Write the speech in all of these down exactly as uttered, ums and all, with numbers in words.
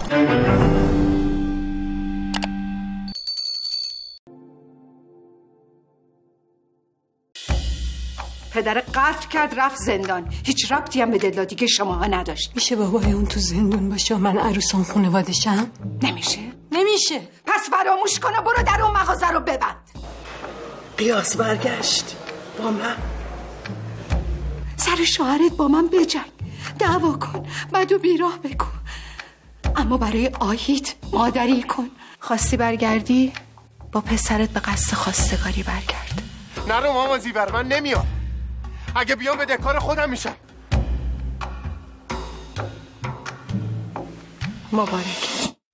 پدر قتل کرد رفت زندان. هیچ ربطی هم به دلدادی شماها نداشت. میشه بابای اون تو زندان باشه و من عروسان خانواده شم؟ نمیشه. نمیشه. پس فراموش کن و برو در اون مغازه رو ببند. قیاس برگشت با من. سر شوهرت با من بجنگ، دعوا کن، بدو بیراه بکن، اما برای آهیت مادری کن. خواستی برگردی با پسرت به قصد خواستگاری برگرد. نرو ماما زیور، من نمیام. اگه بیام به دکار خودم میشم. مبارک.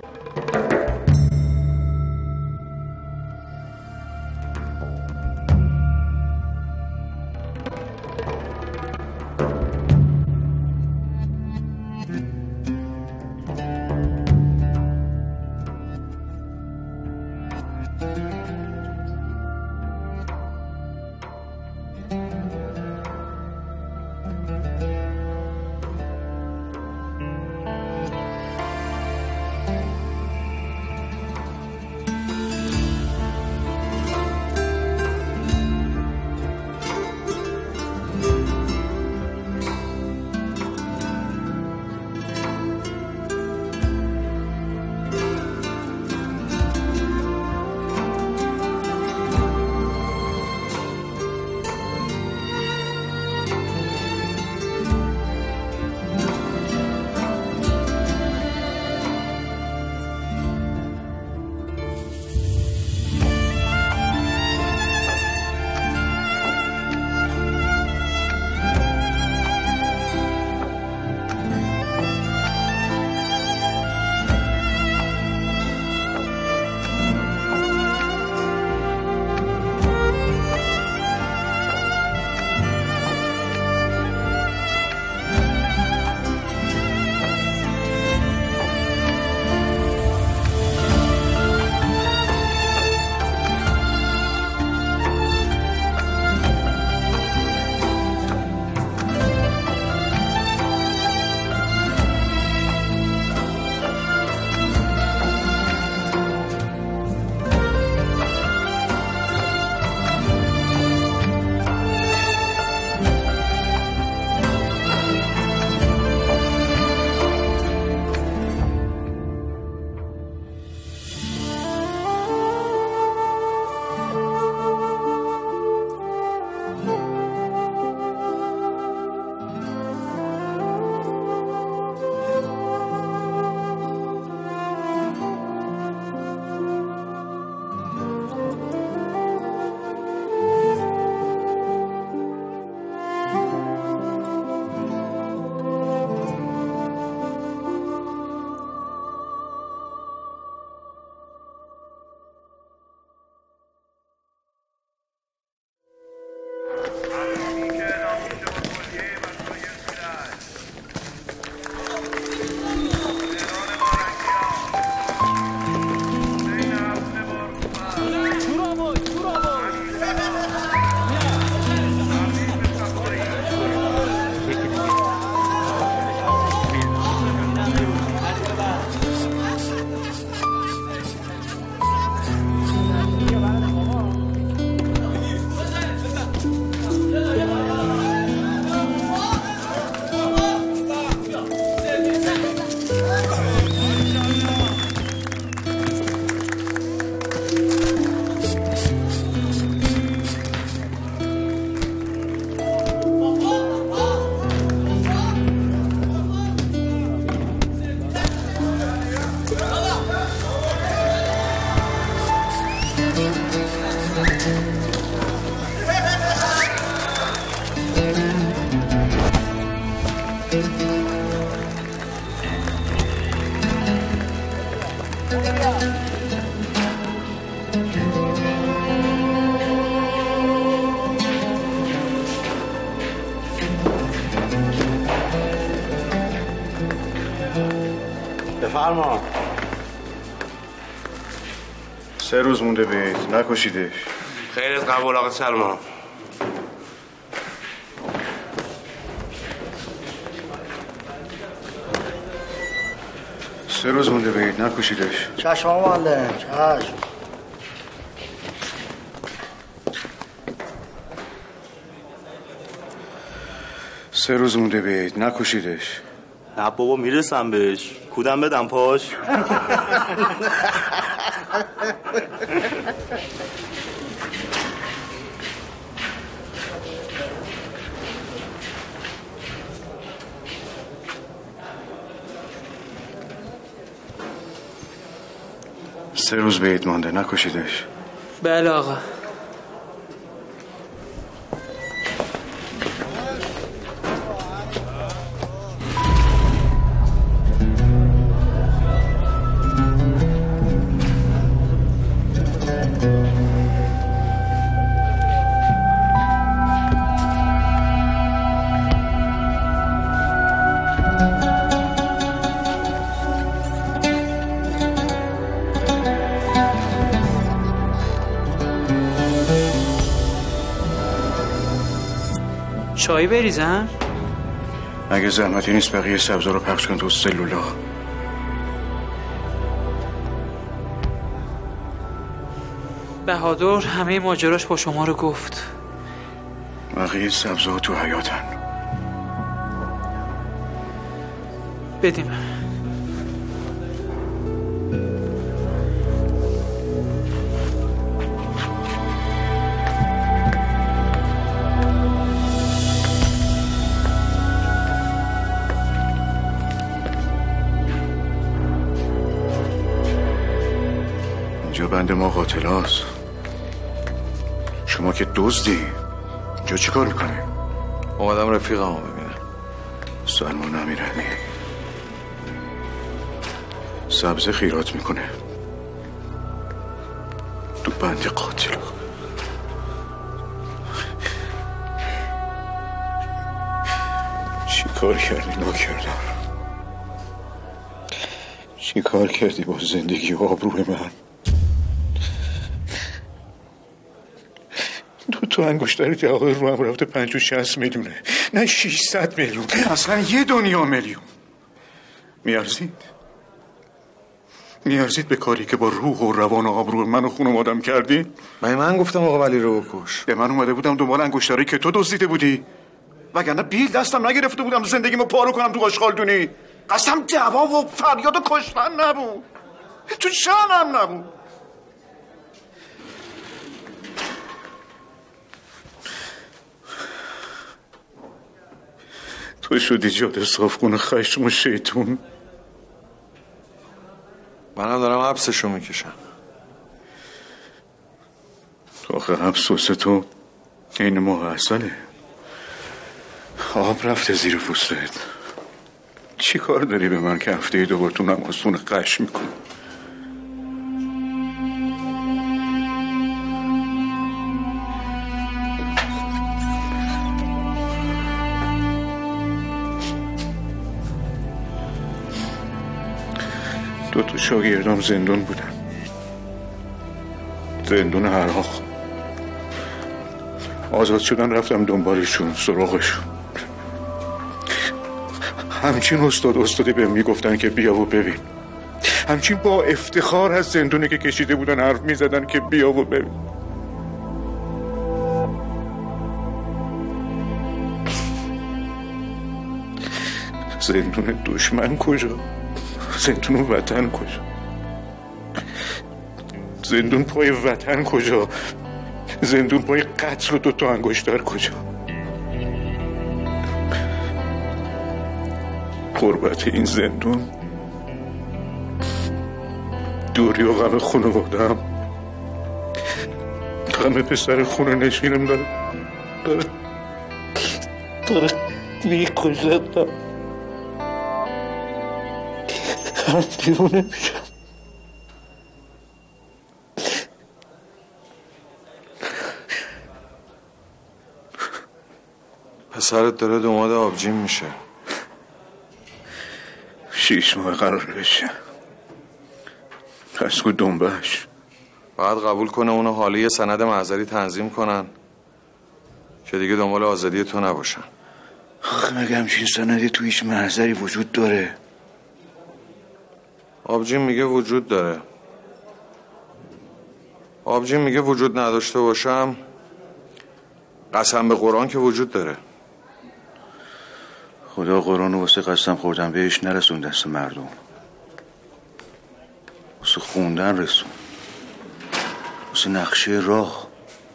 بفرما. سه روز مونده بهت، نکشیدش. خیرت قبول آقا سلمان. سه سه روز مونده بگید نکشیدش. چشم آقا معلم، چشم. سه روز مونده بگید نکشیدش. نه بابا میرسم بهش. کودم بدم پاش. سه روز بهید مانده نکشیدش. بله آقا. چای بریزم؟ اگه زحمتی نیست بقیه سبزا رو پخش کن تو سلولا. بهادر همه ماجراش با شما رو گفت. بقیه سبزا تو حیاتن. بدیم. اینجا بند ما قاتل هست. شما که دزدی. اینجا چی کار میکنه؟ اومدم رفیقمو ببینم. سلمان امیرعلی سبزه خیرات میکنه تو بند قاتل. چی کار کردی ناکردم؟ چی کار کردی با زندگی و آبروی من؟ دو تا انگشتر جواهر رو هم رفته پنج و شصت میلیونه، نه شیشصد میلیون، اصلا یه دنیا میلیون. میارزید؟ میارزید به کاری که با روح و روان و آبروی من و خانوادم کردی؟ من من گفتم آقا ولی رو بکش. به من اومده بودم دنبال انگشتری که تو دزدیده بودی، وگرنه بیل دستم نگرفته بودم زندگیمو پارو کنم تو آشغالدونی. قسم دعوا و فریاد و کشتن نبود، تو شانم نبود. تو شدی جاده صافگون خشم و شیطون. منم دارم حبسشو میکشم. تو آخه حبس واسه تو این ماه اصله. آب رفته زیر پوستت. چی کار داری به من که هفته دوبار تو نمازتون قش میکنی؟ دو تا شاگردام زندون بودن، زندون عراق. آزاد شدن رفتم دنبالشون، سراغشون. همچین استاد استادی بهم میگفتن که بیا و ببین. همچین با افتخار از زندونی که کشیده بودن حرف میزدن که بیا و ببین. زندون دشمن کجا؟ زندون وطن کجا؟ زندون پای وطن کجا؟ زندون پای قتل و دوتا انگشتر کجا؟ قربت این زندون، دوری و غم خانواده‌ام، غم پسر خونه نشینم داره داره داره میکشدم. من دیوونه میشم. پسرت داره دوماد آبجیم میشه. شیش ماه قرار بشه. پس کو دنبش باید قبول کنه اونو حالی یه سند محضری تنظیم کنن که دیگه دنبال آزادی تو نباشن. آخه مگه همچین سندی تو هیچ محضری وجود داره؟ آبجین میگه وجود داره. آبجین میگه وجود نداشته باشم، قسم به قرآن که وجود داره. خدا قرآن رو واسه قسم خوردن بهش نرسون دست مردم، واسه خوندن رسون، واسه نقشه راه.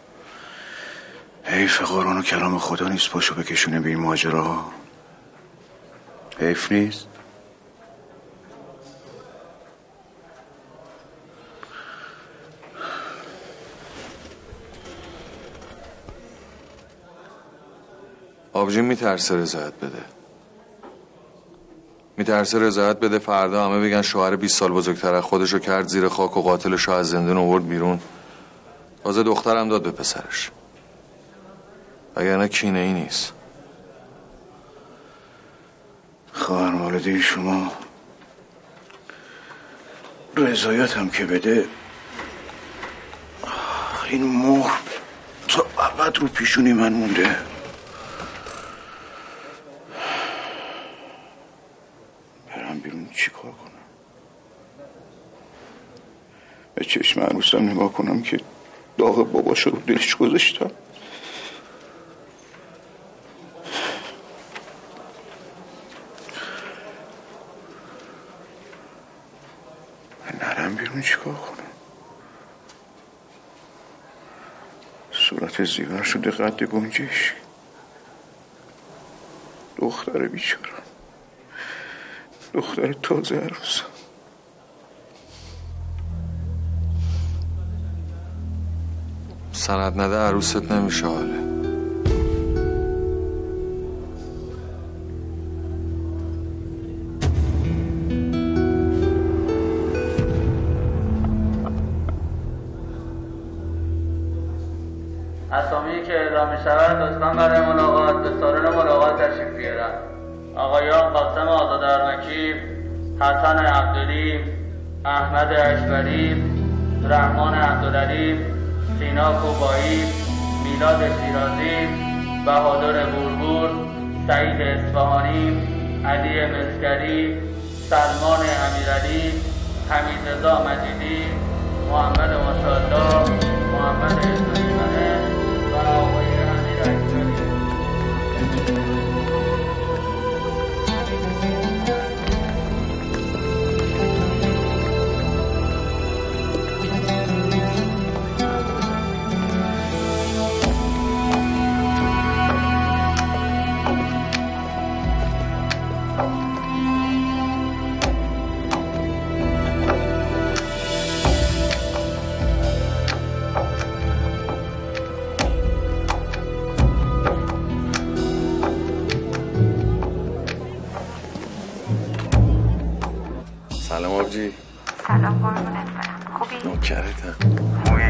حیف قرآن و کلام خدا نیست پاشو بکشونه به این ماجرا. حیف نیست. آبجین میترسه رضایت بده، میترسه رضایت بده فردا همه بگن شوهر بیست سال بزرگتر از خودشو کرد زیر خاک و قاتلشو از زندان آورد بیرون. تازه دخترم داد به پسرش، وگرنه کینه ای نیست. خواهر والده شما رضایت هم که بده، این مهر تا ابد رو پیشونی من مونده. برم بیرون چی کار کنم؟ به چشم عروسم نگاه کنم که داغ باباشو رو دلش گذاشتم؟ نرم بیرون چی کار کنم؟ صورت زیور شده قد گنجش، دختر بیچاره، دختر تازه عروسم. سند نده عروست نمیشه حاله. اسامی که اعلام می شود لطفاً برای ملاقات به سالن ملاقات تشریف بیارند. آقایان قاسم آزاد ارمکی، حسن عبدالی، احمد اشبری، رحمان عبدالعلی، سینا کوبایی، میلاد شیرازی، بهادر بوربور، سعید اصفهانی، علی مسکری، سلمان امیرعلی، حمیدرضا مجیدی، محمد ماشاءالله، محمد اسماعیل‌زاده و آقای امیر اکبری. سلام آبجی. سلام قربونت برم. خوبی؟ نوکرتم. خوبی؟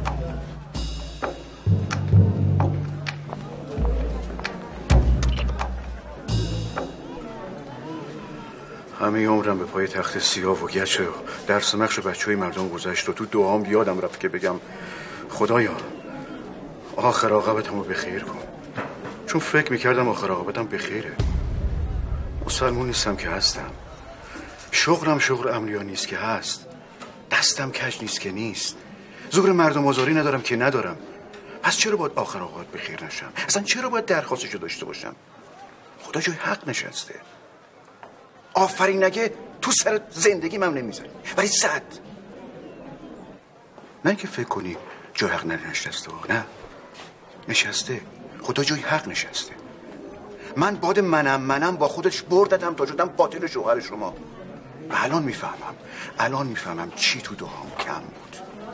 همه عمرم به پای تخت سیاه و گچ و درس و نقش بچه های مردم گذشت و تو دعام یادم رفت که بگم خدایا آخر عاقبتم رو بخیر کن، چون فکر میکردم آخر عاقبتم بخیره. مسلمون نیستم که هستم، شغلم شغل امنیا نیست که هست، دستم کج نیست که نیست، زور مردم آزاری ندارم که ندارم. پس چرا باید آخر عاقبت بخیر نشم؟ اصلا چرا باید درخواستشو داشته باشم؟ خدا جای حق نشسته. آفرین نگه تو سر زندگی من نمیزنی، ولی صد نه که فکر کنی جای حق ننشسته. نه، نشسته. خدا جای حق نشسته. من باد منم منم با خودش برددم تا شدم قاتل شوهر شما. و الان میفهمم الان میفهمم چی تو دعام کم بود.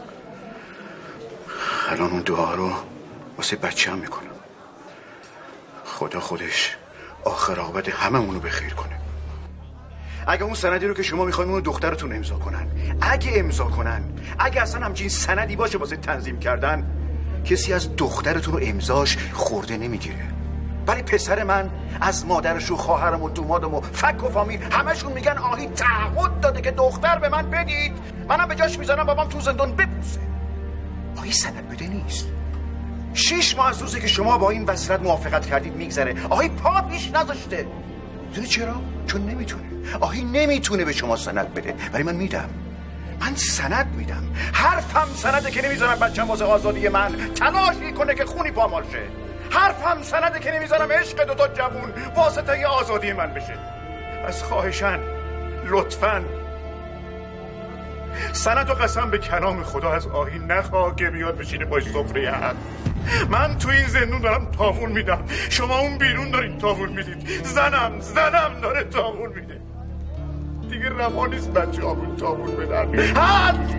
الان اون دعا رو واسه بچه هم میکنم. خدا خودش آخر عاقبت هممونو بخیر کنه. اگه اون سندی رو که شما میخواین اون دخترتون امضا کنن، اگه امضا کنن، اگه اصلا همچین سندی باشه واسه تنظیم کردن، کسی از دخترتون رو امضاش خورده نمیگیره. ولی پسر من از مادرش و خواهرم و دومادم و فک و فامیل همشون میگن آهی تعهد داده که دختر به من بدید، منم به جاش میزنم بابام تو زندان بپوسه. آهی سند بده نیست. شش ماه از روزی که شما با این وصیت موافقت کردید میگذره، آهی پا پیش نذاشته. میدونی چرا؟ چون نمیتونه. آهین نمیتونه به شما سند بده، ولی من میدم. من سند میدم. حرفم سنده که نمیذارم بچم واسه آزادی من تلاشی کنه که خونی پامال شه. حرفم سنده که نمیذارم عشق دوتا جوون واسطه آزادی من بشه. از خواهشن لطفاً سند و قسم به کلام خدا از آهین نخواه که بیاد بشینه باش سفره هم. من تو این زندون دارم تاوون میدم، شما اون بیرون دارین تاوون میدید. زنم زنم داره تاوون میده. دیگه روا نیست بچه همون تاوون بدن. حد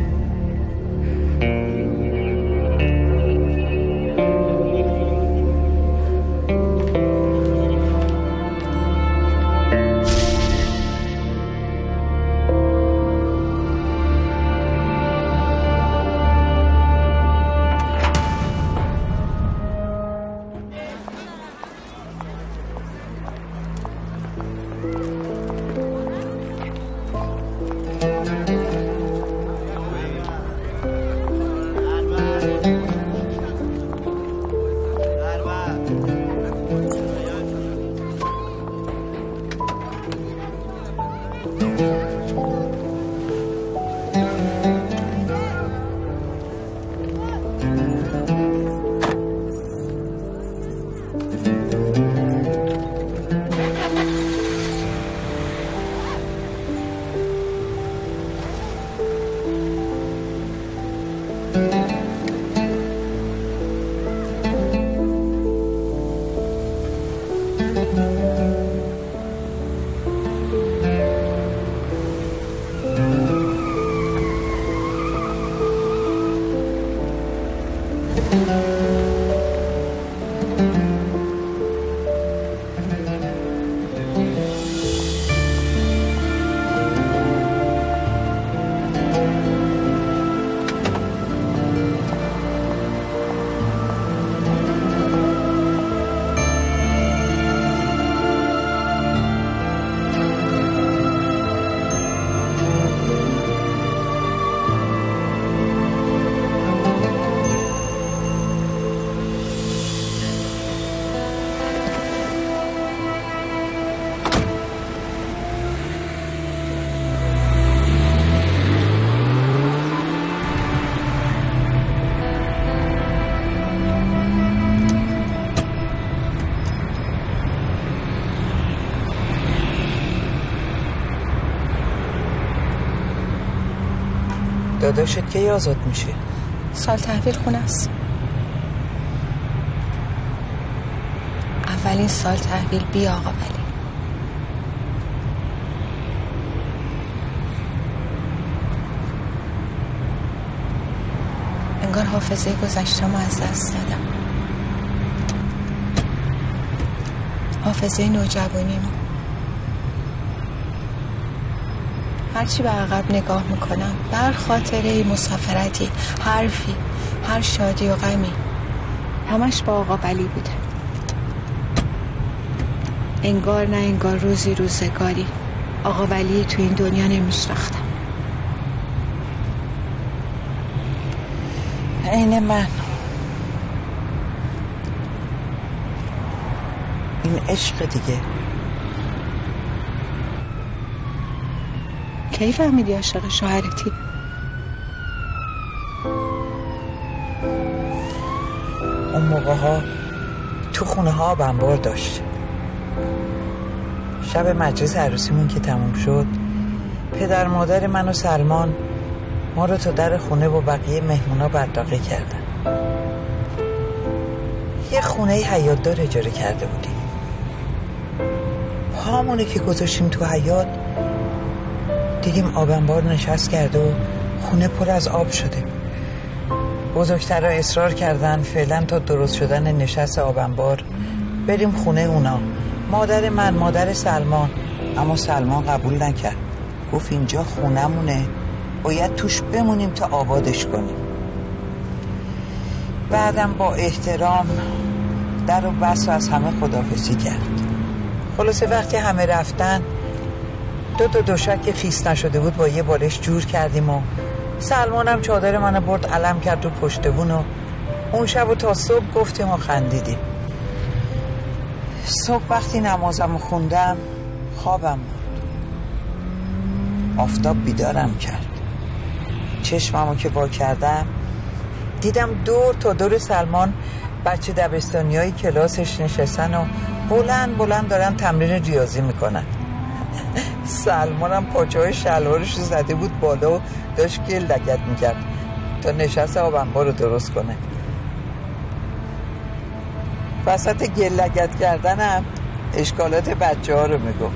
داداشت کی آزاد میشه؟ سال تحویل خونه است. اولین سال تحویل بی آقا ولی. انگار حافظه گذشته‌مو از دست دادم. حافظه نوجوانیمو. هرچی به عقب نگاه میکنم، هر خاطره مسافرتی، حرفی، هر شادی و غمی، همش با آقا ولی بوده. انگار نه انگار روزی روزگاری آقا ولی تو این دنیا نمیشناختم. عین من. این عشق دیگه. کی فهمیدی عاشق شوهرتی؟ اون موقع ها تو خونه ها بنبار داشت. شب مجلس عروسیمون که تموم شد، پدر مادر من و سلمان ما رو تا در خونه و بقیه مهمونا بدرقه کردن. یه خونه حیاطدار اجاره کرده بودیم. پامونه که گذاشتیم تو حیاط، دیدیم آب انبار نشست کرده و خونه پر از آب شده. بزرگترها اصرار کردن فعلا تا درست شدن نشست آب انبار بریم خونه اونا. مادر من، مادر سلمان. اما سلمان قبول نکرد. گفت اینجا خونمونه، باید توش بمونیم تا آبادش کنیم. بعدم با احترام در و بس و از همه خداحافظی کرد. خلاصه وقتی همه رفتن، دو تا دوشک که خیس نشده بود با یه بالش جور کردیم و سلمانم چادر منو برد علم کرد رو پشتبون و اون شب و تا صبح گفتیم و خندیدیم. صبح وقتی نمازمو خوندم خوابم بود. آفتاب بیدارم کرد. چشممو که وا کردم دیدم دور تا دور سلمان بچه دبستانی های کلاسش نشستن و بلند بلند دارن تمرین ریاضی میکنن. سلمانم پاچه های شلوارش زده بود بالا و داشت گل لگد میکرد تا نشست آب انبار رو درست کنه. وسط گل لگد کردنم اشکالات بچه ها رو میگم.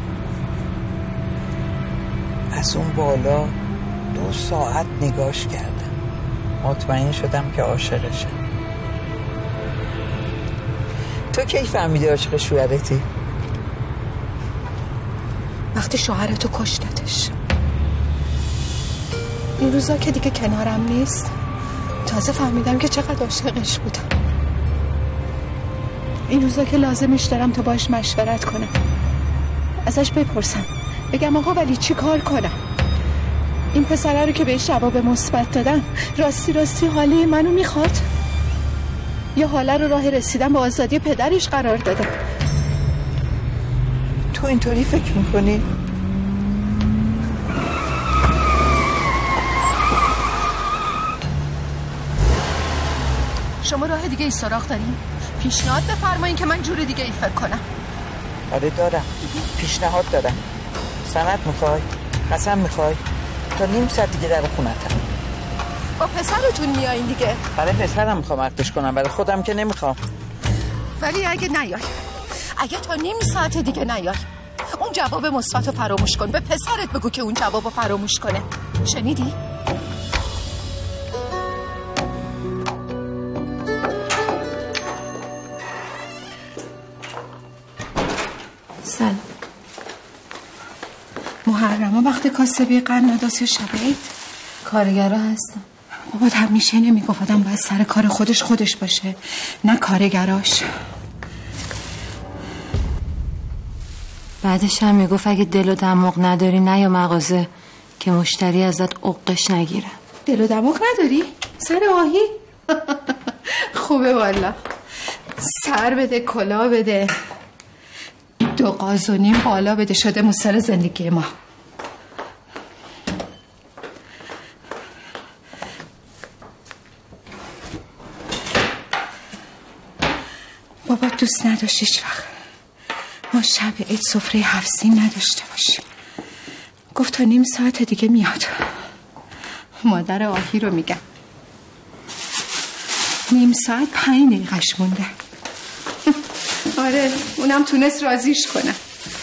از اون بالا دو ساعت نگاش کردم. مطمئن شدم که عاشقشم. تو کی فهمیدی عاشق شوهرتی؟ وقتی شوهرتو کشتتش. این روزا که دیگه کنارم نیست تازه فهمیدم که چقدر عاشقش بودم. این روزا که لازمش دارم تا باش مشورت کنم، ازش بپرسم بگم آقا ولی چی کار کنم؟ این پسره رو که بهش جواب مثبت دادم راستی راستی حاله منو میخواد یا حاله رو راه رسیدن به آزادی پدرش قرار داده؟ تو اینطوری فکر میکنی؟ شما راه دیگه ای سراغ دارین؟ پیشنهاد بفرمایین که من جور دیگه ای فکر کنم. آره دارم، پیشنهاد دارم. سند میخوای؟ قسم میخوای؟ تا نیم ساعت دیگه در خونتم. با پسرتون میایین دیگه؟ برای پسرم میخوام عقدش کنم، برای خودم که نمیخوام. ولی اگه نیای، اگه تا نیم ساعت دیگه نیای، اون جواب مثبت رو فراموش کن. به پسرت بگو که اون جواب رو فراموش کنه. شنیدی؟ سلام. محرمه وقت کاسبی قناداسی شبید کارگرا هستم. بابات همیشه نمیگفت آدم باید سر کار خودش خودش باشه نه کارگراش. بعدش هم میگفت اگه دل و دماغ نداری نه یا مغازه که مشتری ازت عقدش نگیره. دل و دماغ نداری؟ سر آهی؟ خوبه والا. سر بده کلا بده دو قاز و نیم بالا بده شده موسر زندگی ما. بابا دوست نداشت هیچ وقت ما شب عید سفره هفت نداشته باشیم. گفت تا نیم ساعت دیگه میاد. مادر آهی رو میگم. نیم ساعت پنج دقیقش مونده. آره اونم تونست راضیش کنه.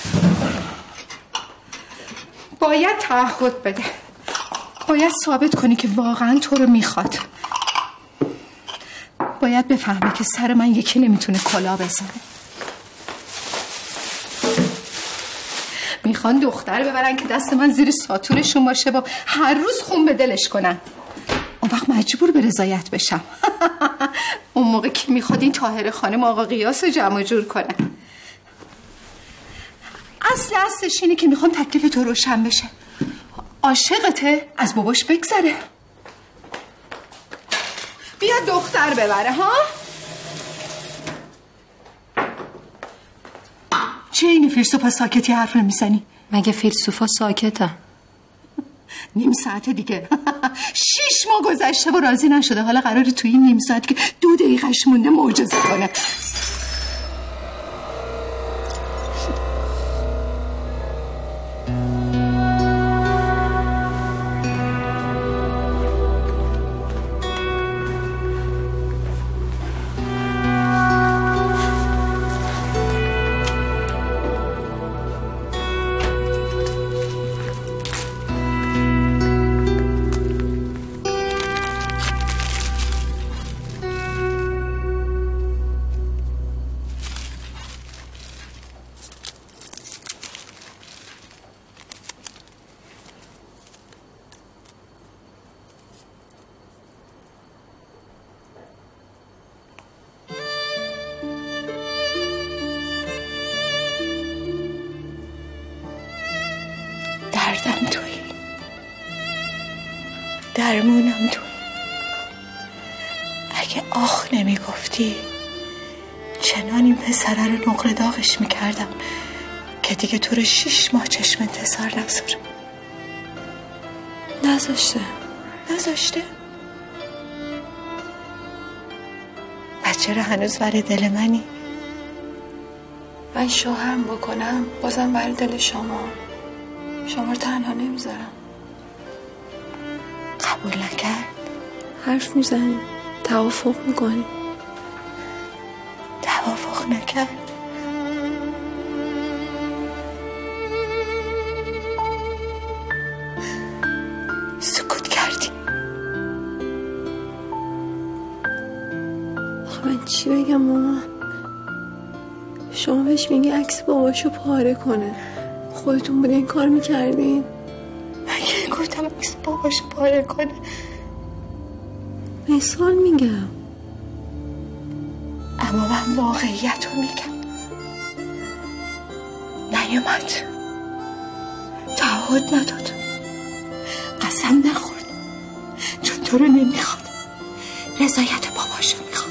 باید تعهد بده. باید ثابت کنی که واقعا تو رو میخواد. باید بفهمه که سر من یکی نمیتونه کلا بزنه. میخوان دختر ببرن که دست من زیر ساتورشون باشه با هر روز خون به دلش کنن. اون وقت مجبور به رضایت بشم. اون موقع که میخواد این طاهره خانم آقا قیاس رو جمع جور کنه. اصل اصلش اینه که میخوام تکلیف تو روشن بشه. عاشقته از باباش بگذره. بیا دختر ببره ها. چه این فیلسوفا ساکتی حرف نمیزنی؟ مگه فیلسوفا ساکتم؟ نیم ساعت دیگه. شیش ماه گذشته و راضی نشده. حالا قراره توی این نیم ساعت که دو دقیقش مونده معجزه کنه. دردم توی درمونم توی. اگه آخ نمی گفتی چنان این پسره رو نقره داغش میکردم که دیگه تو رو شیش ماه چشم انتظار نذاره. نذاشته نذاشته؟ پس چرا هنوز برای دل منی؟ من شوهرم بکنم بازم برای دل شما شما رو تنها نمیذارم. قبول نکرد؟ حرف میزنی توافق میکنی. توافق نکرد؟ سکوت کردی. آخه من چی بگم ماما؟ شما بهش میگی عکس باباشو پاره کنه. خودتون بود این کار میکردین؟ من که گفتم عکس باباشو پاره کنه. مثال میگم. اما من واقعیت رو میگم. نیومد، تعهد نداد، قسم نخورد، چون تو رو نمیخواد، رضایت باباشو میخواد.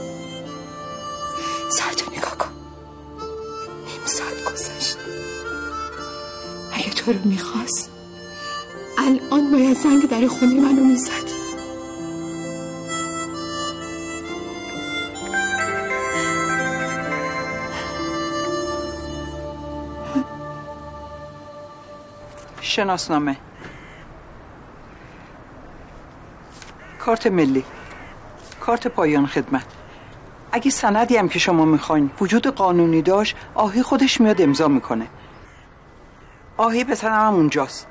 ساعتو نگاه کن، نیم ساعت گذشت. اگه تو رو میخواست الان باید زنگ در خونه منو میزد. شناسنامه، کارت ملی، کارت پایان خدمت. اگه سندی هم که شما میخواین وجود قانونی داشت، آهی خودش میاد امضا میکنه. آهی پسرم هم اونجاست.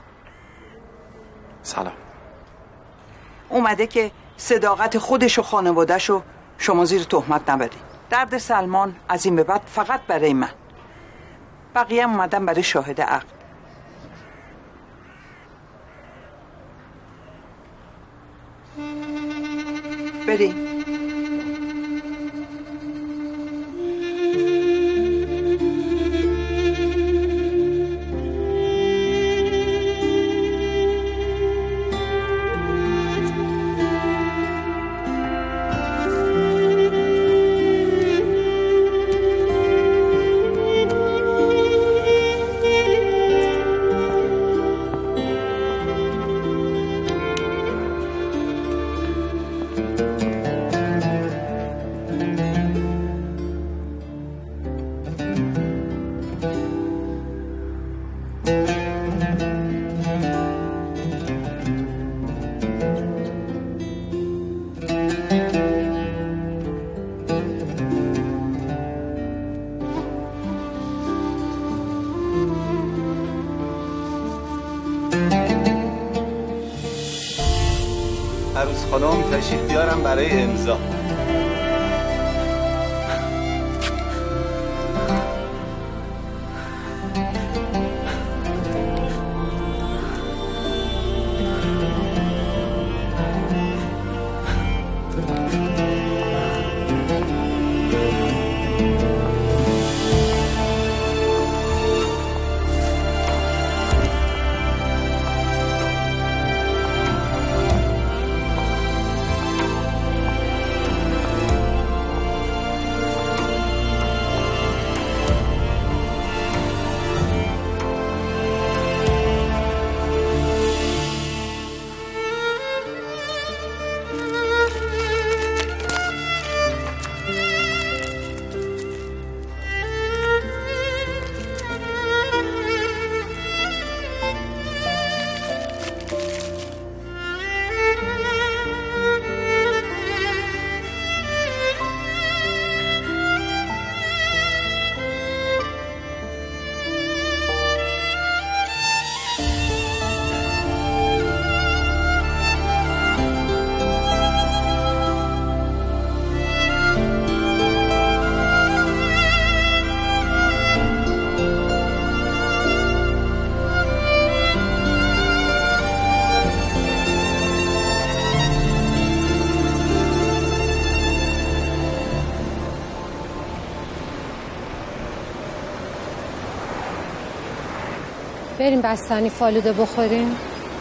سلام. اومده که صداقت خودش و خانواده‌ش رو شما زیر تهمت نبری. درد سلمان از این به بعد فقط برای من. بقیه هم اومدن برای شاهد عقد. بریم. عروس خانم تشریف بیارم برای امضا. بریم بستنی فالوده بخوریم.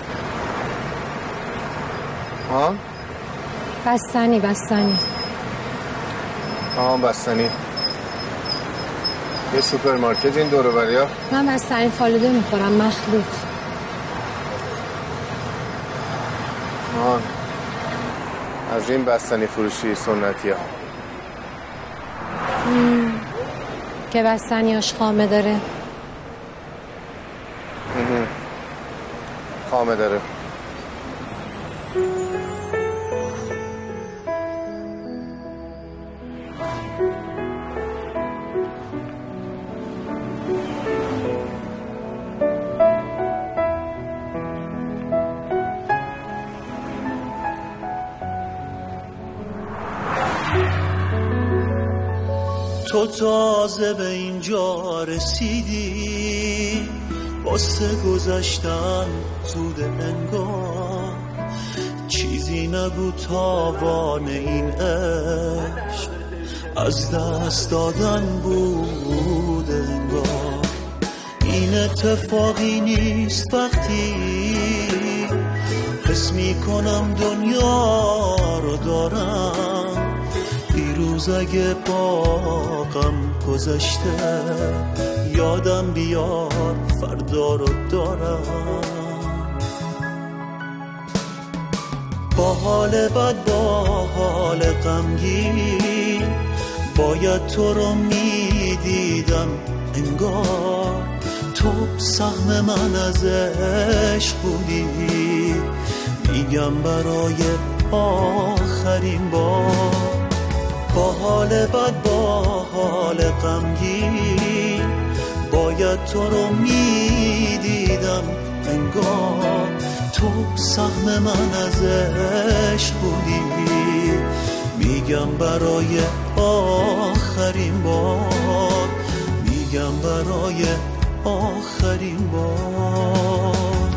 ها؟ بستنی بستنی آها بستنی. یه سوپرمارکت این دور و بریا. من بستنی فالوده میخورم مخلوط. آن از این بستنی فروشی سنتی ها مم. که بستنیاش خامه داره. مم. خامه داره. تو تازه به اینجا رسیدی، واسه گذشتن زود انگار، چیزی نگو تاوان این عشق از دست دادن بود انگار. این اتفاقی نیست وقتی حس میکنم دنیا رو دارم، دیروز اگه باقم گذشته یادم بیار فردا رو دارم. با حال بد با حال غمگین باید تو رو میدیدم انگار، تو سهم من از عشق بودی، میگم برای آخرین بار. با حال بد با حال غمگین باید تو رو میدیدم انگار، تو سهم من از عشق بودی، میگم برای آخرین بار، میگم برای آخرین بار.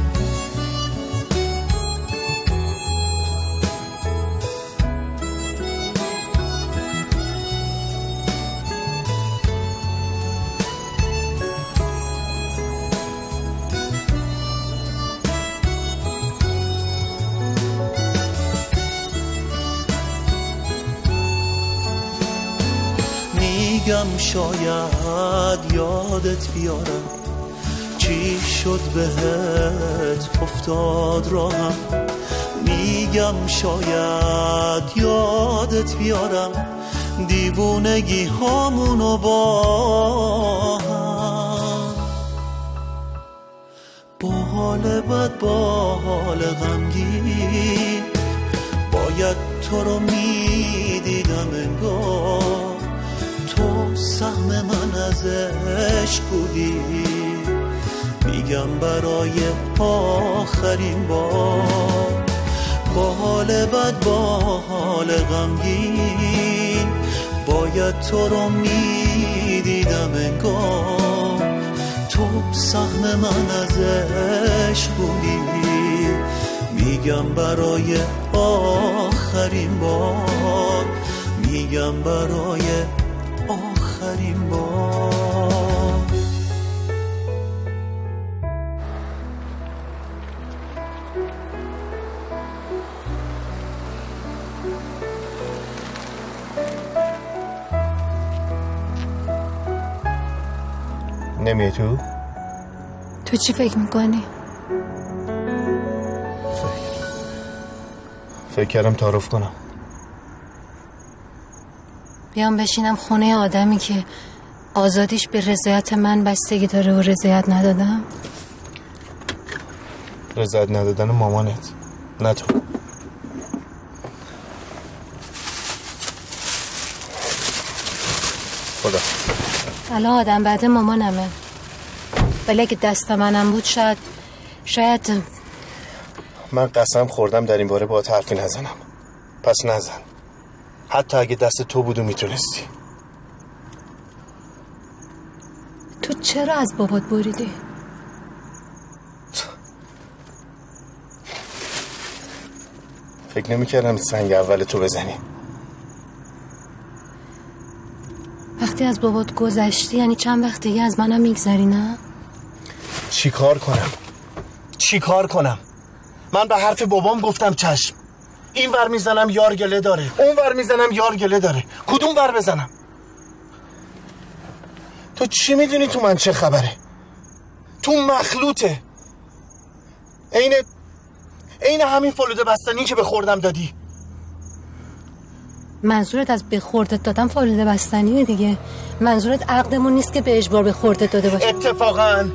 میگم شاید یادت بیارم چی شد بهت افتاد راهم، میگم شاید یادت بیارم دیوونگی هامونو با هم. با حال بد با حال غمگین باید تو رو میدیدم انگار، تو سهم من از عشق بودی، میگم برای آخرین بار. با حال بد با حال غمگین باید تو رو میدیدم انگار، تو سهم من از عشق بودی، میگم برای آخرین بار، میگم برای آخرین بار. نمیه تو؟ تو چی فکر میکنی؟ فکر فکر کردم تعارف کنم، بیام بشینم خونه آدمی که آزادیش به رضایت من بستگی داره و رضایت ندادم. رضایت ندادن مامانت، نه تو. خدا الان آدم بعد مامانمه، ولی اگه دست منم بود شاید شاید من قسم خوردم در این باره باهات حرفی نزنم، پس نزن. حتی اگه دست تو بودو میتونستی. تو چرا از بابات بریدی؟ فکر نمی‌کردم سنگ اول تو بزنی. وقتی از بابات گذشتی یعنی چند وقت دیگه از منم میگذری نه؟ چی کار کنم؟ چی کار کنم؟ من به حرف بابام گفتم چشم. این ور میزنم یار گله داره، اون ور میزنم یار گله داره. کدوم ور بزنم؟ تو چی میدونی تو من چه خبره؟ تو مخلوطه. عین عین همین فالوده بستنی که به خوردم دادی. منظورت از به خوردت دادم فالوده بستنیه دیگه. منظورت عقدمون نیست که به اجبار به خوردت داده باشه. اتفاقا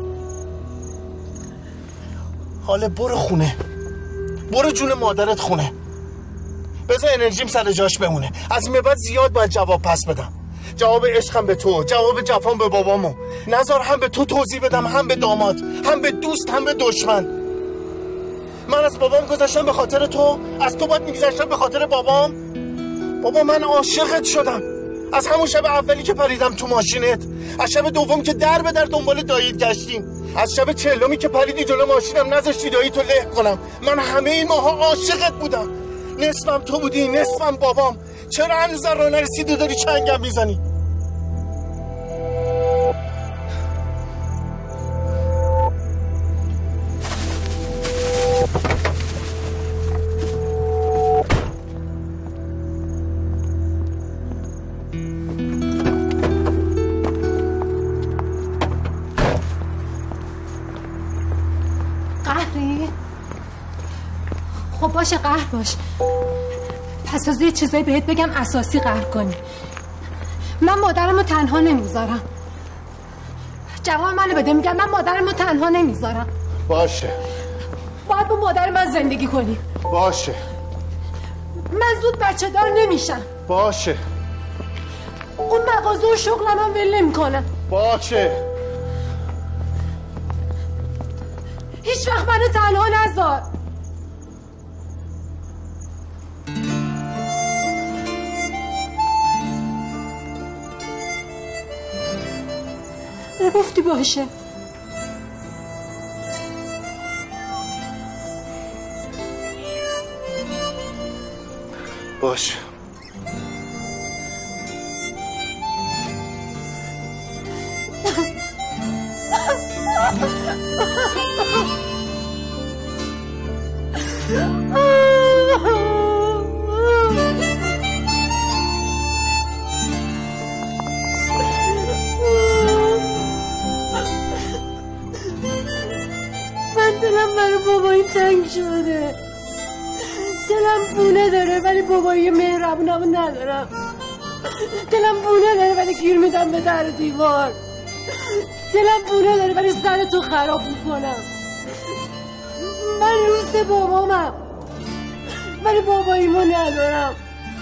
حالا برو خونه، برو جون مادرت خونه، بذار انرژیم سر جاش بمونه. از این به بعد زیاد باید جواب پس بدم. جواب عشقم به تو، جواب جفام به بابامو. نذار هم به تو توضیح بدم، هم به داماد، هم به دوست، هم به دشمن. من از بابام گذشتم به خاطر تو، از تو باید میگذشتم به خاطر بابام. بابا من عاشقت شدم از همون شب اولی که پریدم تو ماشینت، از شب دوم که در به در دنبال داییت گشتیم، از شب چهلمی که پریدی جلو ماشینم نذاشتی داییت رو له کنم. من همه این ماها عاشقت بودم. نصفم تو بودی، نصفم بابام. چرا هنوز راه نرسیدی داری چنگم میزنی؟ خب باشه قهر باش. پس از یه چیزایی بهت بگم اساسی قهر کنی. من مادرمو تنها نمیذارم. جواب منو بده. میگم من مادرمو تنها نمیذارم. باشه. باید با مادر من زندگی کنی. باشه. من زود بچه دار نمیشم. باشه. اون مغازه و شغلم هم ول نمیکنم. باشه. هیچ وقت منو تنها نذار. نگفتی باشه. باشه. دلم برای بابایی تنگ شده. دلم بونه داره ولی بابایی مهربونمو ندارم. دلم بونه داره ولی گیر میدم به در دیوار. دلم بونه داره ولی سر تو خراب میکنم. من روست بابامم ولی باباییمو ندارم.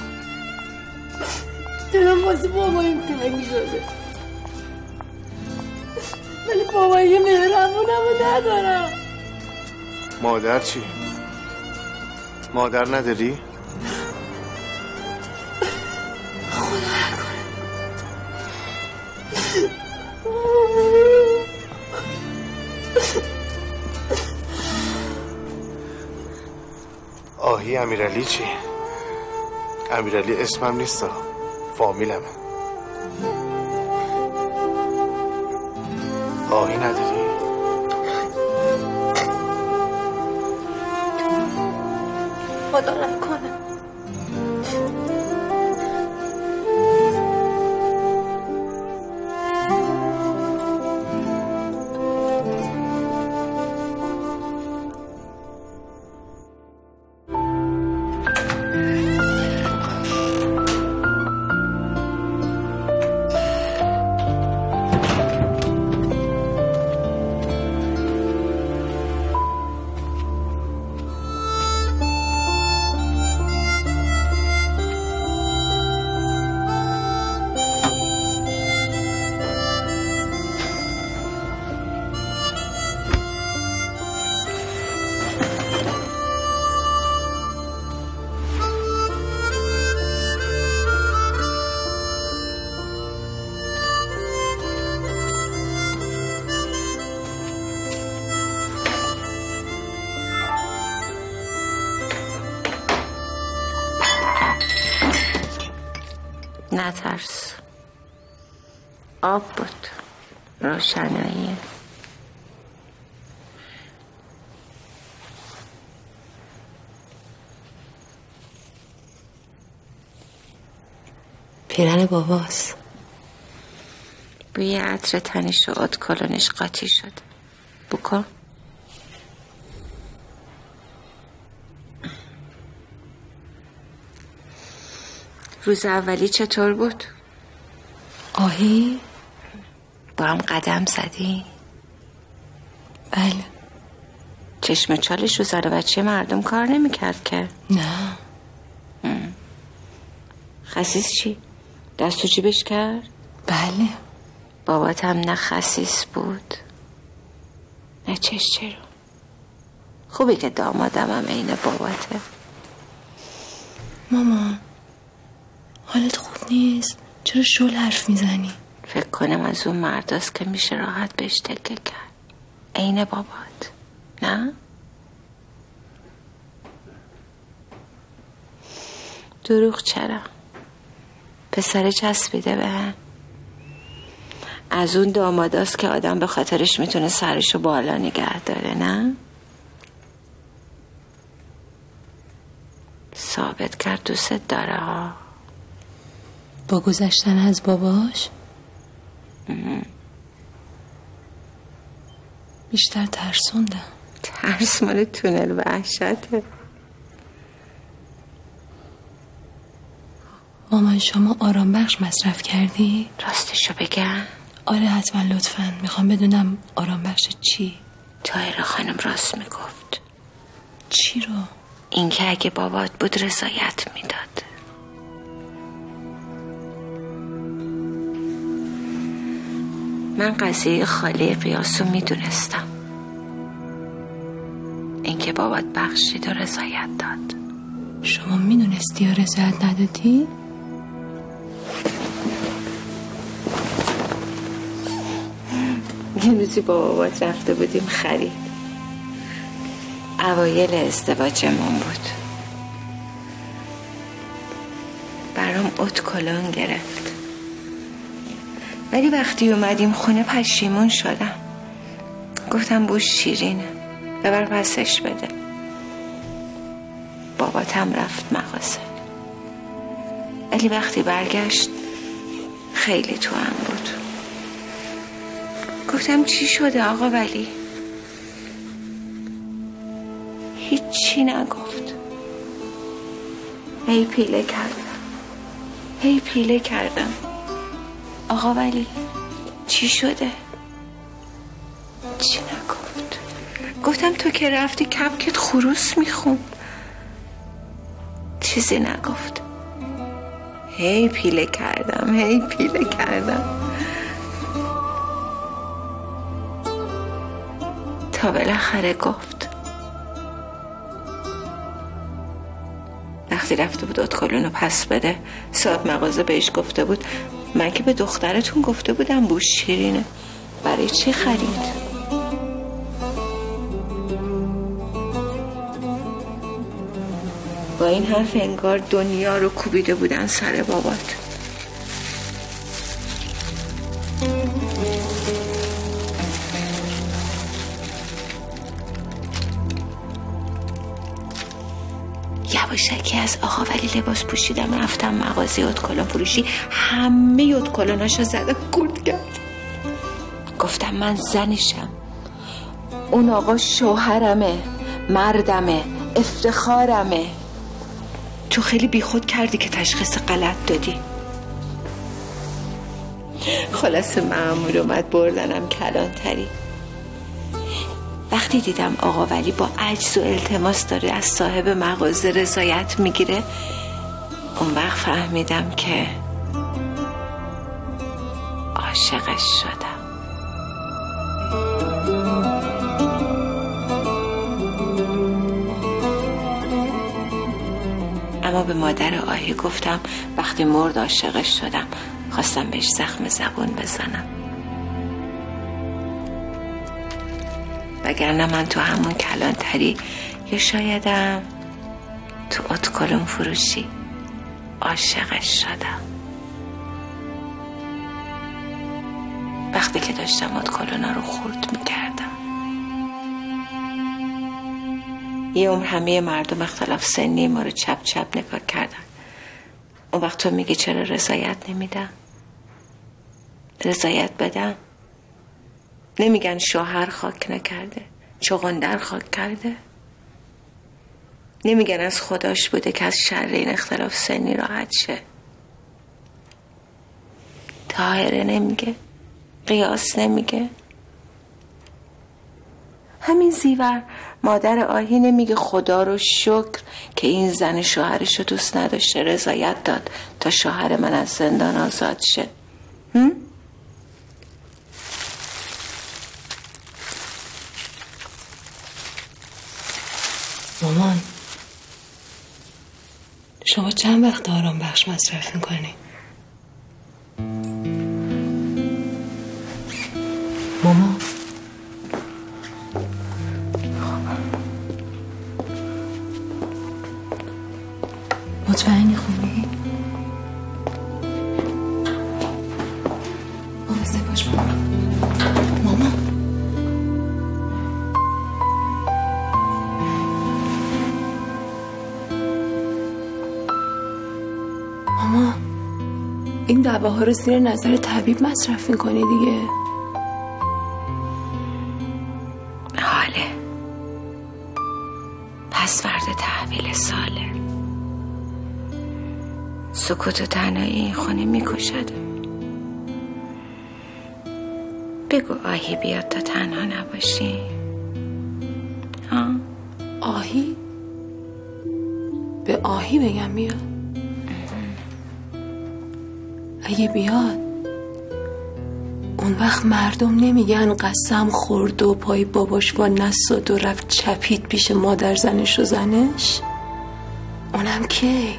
دلم واسه باباییم تنگ شده ولی بابایی مهربونمو ندارم. مادر چی؟ مادر نداری؟ خدا نکنه. آهی امیرعلی چی؟ امیرعلی اسمم نیست، فامیلمه. آهی نداری؟ خدا نکنه. نترس. آب بود. روشنایی. پیرن باباست. بوی عطر تنش و ادکلونش قاطی شد. بکن. روز اولی چطور بود؟ آهی؟ با هم قدم زدی؟ بله. چشم چالش رو زن و بچه مردم کار نمیکرد که؟ نه. هم. خسیس چی؟ دستو جیبش کرد؟ بله. بابات هم نه خسیس بود نه چش چرا. خوبه که دامادم هم اینه باباته. ماما حالت خوب نیست؟ چرا شل حرف میزنی؟ فکر کنم از اون مرداست که میشه راحت بهش تکه کرد. اینه بابات نه؟ دروغ چرا؟ پسر چسبیده به هم. از اون داماداست که آدم به خاطرش میتونه سرشو بالا نگه داره نه؟ ثابت کرد دوست داره ها. با گذشتن از باباش؟ ام. بیشتر ترسوندم. ترس مال تونل وحشته. مامان شما آرام بخش مصرف کردی؟ راستشو بگم؟ آره حتما لطفا. میخوام بدونم آرام بخش چی؟ طاهره خانم راست میگفت. چی رو؟ این که اگه بابات بود رضایت میداد. من قضیه خالی قیاسو میدونستم. این که بابات بخشید و رضایت داد. شما میدونستی یا رضایت ندادی؟ یه روزی با بابات رفته بودیم خرید. اوایل ازدواجمون بود. برام اتکلون گرفت. ولی وقتی اومدیم خونه پشیمون شدم. گفتم بوش شیرینه ببر پسش بده. باباتم رفت مغازه. ولی وقتی برگشت خیلی تو هم بود. گفتم چی شده آقا ولی؟ هیچی نگفت. هی پیله کردم هی پیله کردم آقا ولی چی شده؟ چی نگفت. گفتم تو که رفتی کبکت خروس میخوند. چیزی نگفت. هی پیله کردم هی پیله کردم تا بالاخره گفت. وقتی رفته بود اتکلونو پس بده صاحب مغازه بهش گفته بود من که به دخترتون گفته بودم بوش شیرینه برای چی خرید؟ با این حرف انگار دنیا رو کوبیده بودن سر بابات. یواشکی از آقا ولی لباس پوشیدم رفتم مغازه اتکلون فروشی. همه اتکلوناشو زدم کورد کرد. گفتم من زنشم. اون آقا شوهرمه مردمه افتخارمه. تو خیلی بیخود کردی که تشخیص غلط دادی. خلاصه مأمور اومد بردنم کلانتری. وقتی دیدم آقا ولی با عجز و التماس داره از صاحب مغازه رضایت میگیره اون وقت فهمیدم که عاشقش شدم. اما به مادر آهی گفتم وقتی مرد عاشقش شدم. خواستم بهش زخم زبون بزنم. وگرنه من تو همون کلانتری یا شایدم تو اتکلون فروشی عاشقش شدم. وقتی که داشتم اتکلونا رو خورد میکردم. یه عمر همه مردم اختلاف سنی ما رو چپ چپ نگاه کردن. اون وقت تو میگی چرا رضایت نمیدم؟ رضایت بدم؟ نمیگن شوهر خاک نکرده، چغندر خاک کرده؟ نمیگن از خداش بوده که از شر این اختلاف سنی راحت شه؟ طاهره نمیگه؟ قیاس نمیگه؟ همین زیور مادر آهی نمیگه خدا رو شکر که این زن شوهرش رو دوست نداشته، رضایت داد تا شوهر من از زندان آزاد شه؟ هم؟ مامان، شما چند وقت آرام بخش مصرف میکنی؟ مامان مطمئنی خوبی؟ آراسته باش مامان. مامان مامان این دواها رو زیر نظر طبیب مصرف میکنی دیگه؟ حاله پس فرد تحویل ساله. سکوت و تنهایی این خونه میکشد. بگو آهی بیاد تا تنها نباشی. ها؟ آهی؟ به آهی بگم بیاد؟ اگه بیاد اون وقت مردم نمیگن قسم خورد و پای باباش با نساد و رفت چپید پیش مادر زنش و زنش؟ اونم کی؟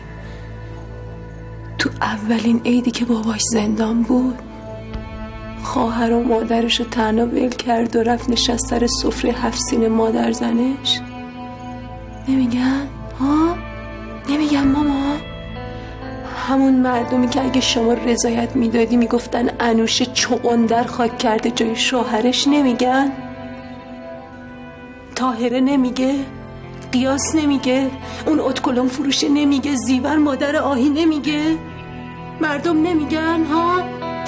تو اولین عیدی که باباش زندان بود خواهر و مادرش رو تنها ول کرد و رفت نشست سر سفره هفت سین مادر زنش. نمیگن؟ ها؟ نمیگن ماما؟ همون مردمی که اگه شما رضایت میدادی میگفتن انوشه چغندر خاک کرده جای شوهرش، نمیگن؟ طاهره نمیگه؟ قیاس نمیگه؟ اون اتکلون فروشه نمیگه؟ زیور مادر آهی نمیگه؟ مردم نمیگن؟ ها؟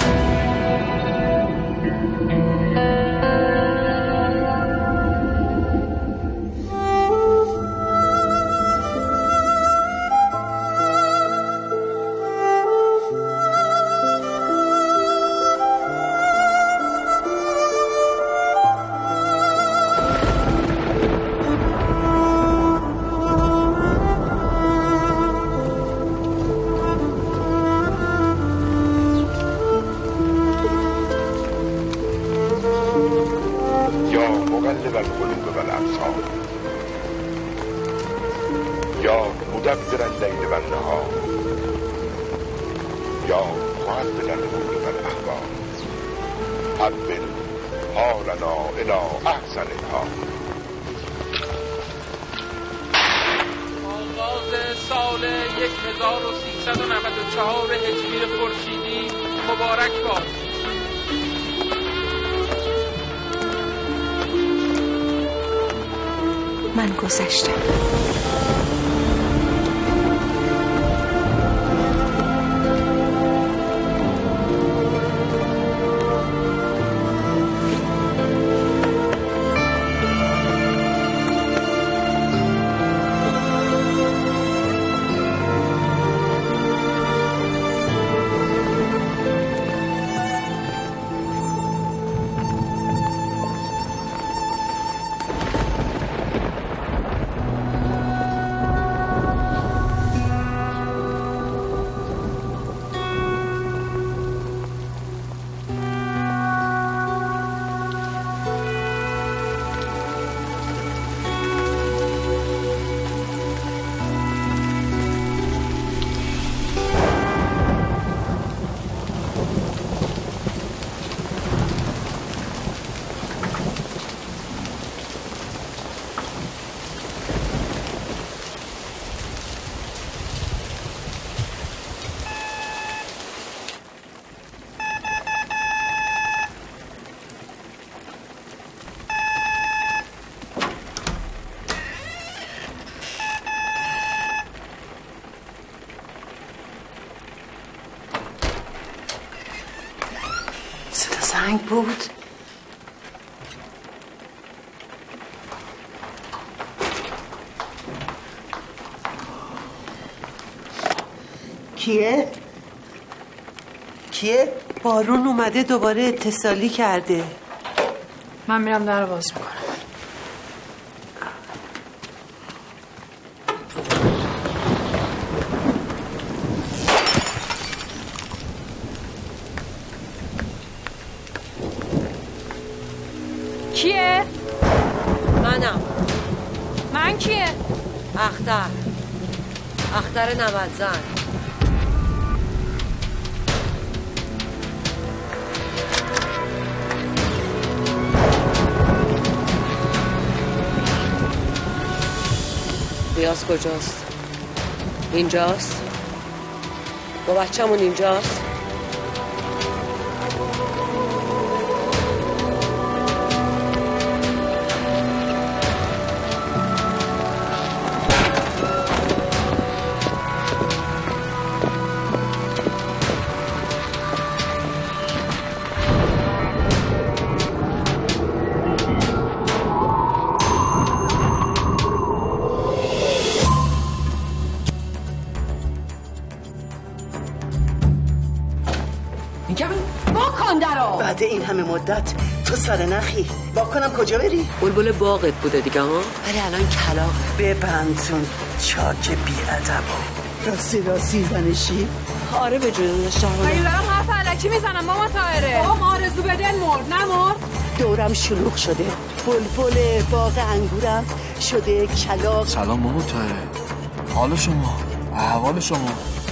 مقلب القلوب والابصار یا مدبر الليل والنهار یا محول الامور والاحوال حول حالنا الى احسن الحال. آغاز سال یک هزار و سیصد و نود و چهار هجری خورشیدی مبارک باد. من گذشتم. زنگ بود؟ کیه؟ کیه؟ بارون اومده دوباره اتصالی کرده. من میرم در باز میکنم. کیه؟ منم. من کیه؟ اختر اختر نمدزن. بیاس کجاست؟ اینجاست؟ با بچه‌مون اینجاست؟ بعد این همه مدت تو سر نخی با کنم کجا بری؟ بلبل باغت بوده دیگه ها؟ ولی الان کلاغ. ببندون چاک بی‌ادبا. راستی راستی زنشی؟ آره به جون شهرام. مگه دارم حرف علکی میزنم ماما طاهره؟ بابا آرزو بدن مرد نمرد؟ دورم شلوغ شده. بلبل باغ انگورم شده کلاغ. سلام ماما طاهره. حال شما؟ احوال شما؟